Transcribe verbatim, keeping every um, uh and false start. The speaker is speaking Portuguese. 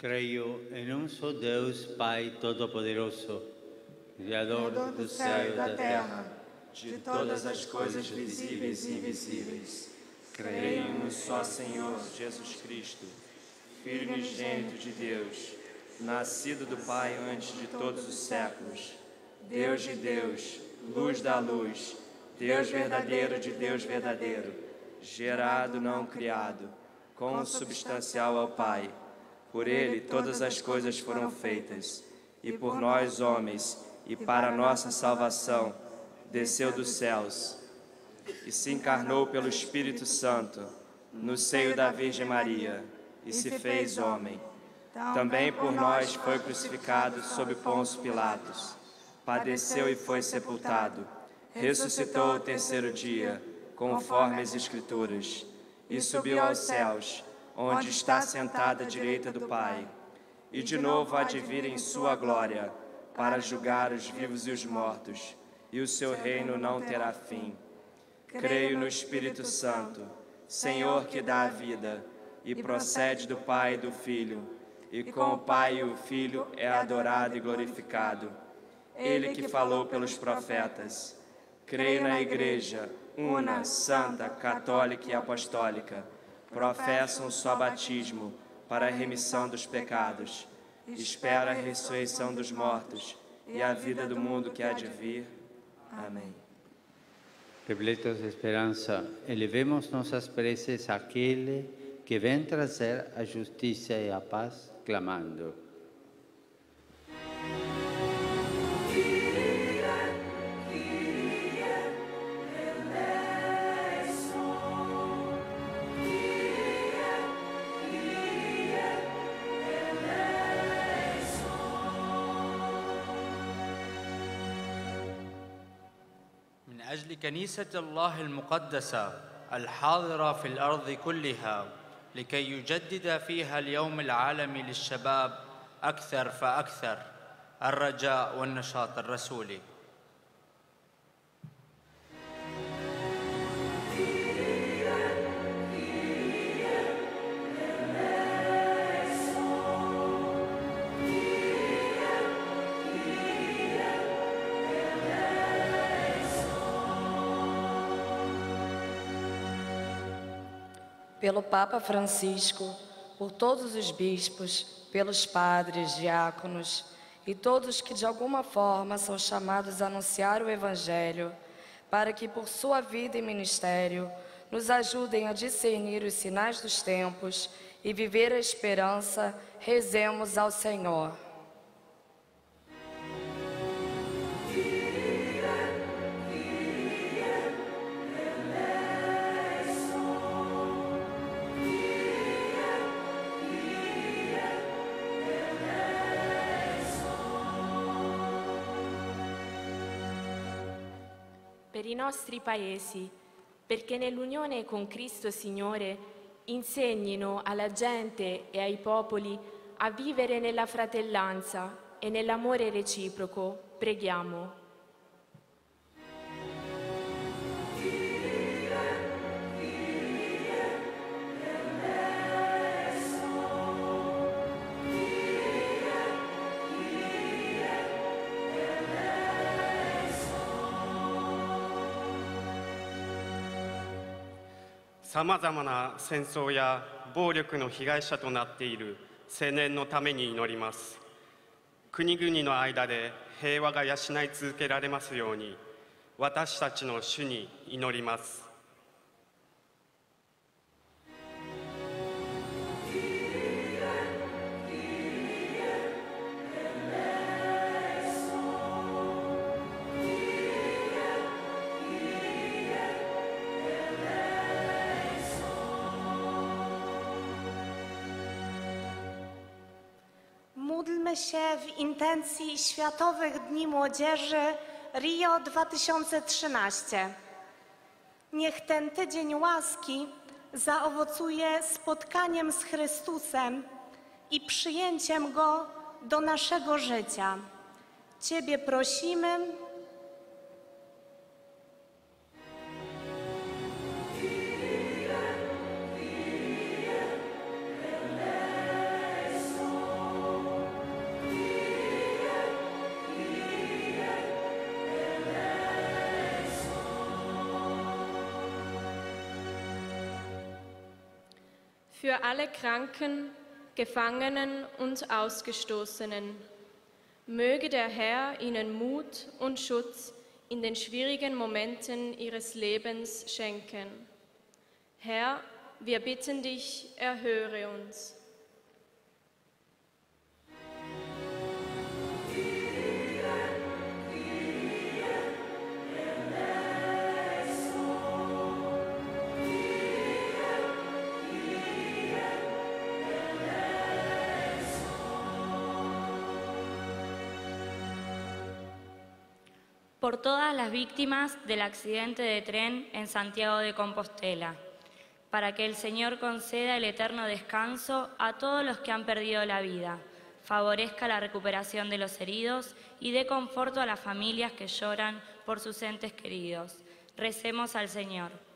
Creio em um só Deus, Pai Todo-Poderoso, Criador do céu e da terra, de todas as coisas visíveis e invisíveis. Creio em um só Senhor Jesus Cristo, Filho unigênito de Deus, nascido do Pai antes de todos os séculos, Deus de Deus, luz da luz, Deus verdadeiro de Deus verdadeiro, gerado, não criado, consubstancial ao Pai. Por Ele todas as coisas foram feitas, e por nós, homens, e para nossa salvação, desceu dos céus, e se encarnou pelo Espírito Santo, no seio da Virgem Maria, e se fez homem. Também por nós foi crucificado sob Pôncio Pilatos, padeceu e foi sepultado, ressuscitou ao terceiro dia, conforme as Escrituras, e subiu aos céus, onde está sentada à direita do Pai, e de novo há de vir em sua glória, para julgar os vivos e os mortos, e o seu reino não terá fim. Creio no Espírito Santo, Senhor que dá a vida, e procede do Pai e do Filho, e com o Pai e o Filho é adorado e glorificado. Ele que falou pelos profetas. Creio na Igreja, una, santa, católica e apostólica. Professam só batismo para a remissão dos pecados. Espera a ressurreição dos mortos e a vida do mundo que há de vir. Amém. Repletos de esperança, elevemos nossas preces àquele que vem trazer a justiça e a paz, clamando. أجل كنيسة الله المقدسة الحاضرة في الأرض كلها لكي يجدد فيها اليوم العالمي للشباب أكثر فأكثر الرجاء والنشاط الرسولي. Pelo Papa Francisco, por todos os bispos, pelos padres, diáconos e todos que de alguma forma são chamados a anunciar o Evangelho, para que por sua vida e ministério nos ajudem a discernir os sinais dos tempos e viver a esperança, rezemos ao Senhor. Per i nostri paesi, perché nell'unione con Cristo Signore insegnino alla gente e ai popoli a vivere nella fratellanza e nell'amore reciproco, preghiamo. さまざまな戦争や暴力の被害者となっている青年のために祈ります。国々の間で平和が養い続けられますように、私たちの主に祈ります。 Módlmy się w intencji Światowych Dni Młodzieży Rio dwa tysiące trzynaście. Niech ten tydzień łaski zaowocuje spotkaniem z Chrystusem i przyjęciem Go do naszego życia. Ciebie prosimy. Kyrie, Kyrie, eleison. für alle Kranken, Gefangenen und Ausgestoßenen. Möge der Herr ihnen Mut und Schutz in den schwierigen Momenten ihres Lebens schenken. Herr, wir bitten dich, erhöre uns. Por todas las víctimas del accidente de tren en Santiago de Compostela, para que el Señor conceda el eterno descanso a todos los que han perdido la vida, favorezca la recuperación de los heridos y dé conforto a las familias que lloran por sus entes queridos. Recemos al Señor.